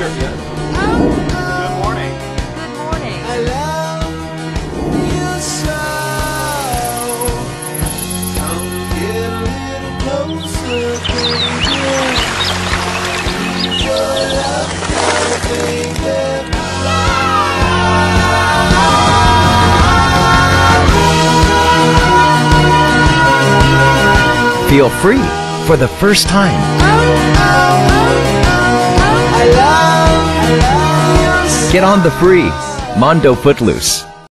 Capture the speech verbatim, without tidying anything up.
Sure, yes. Good morning. Good morning. I love you so. Come get a little closer, baby. Need your love now, baby. Feel free for the first time. I love, I love you so. Get on the free Mondo Footloose.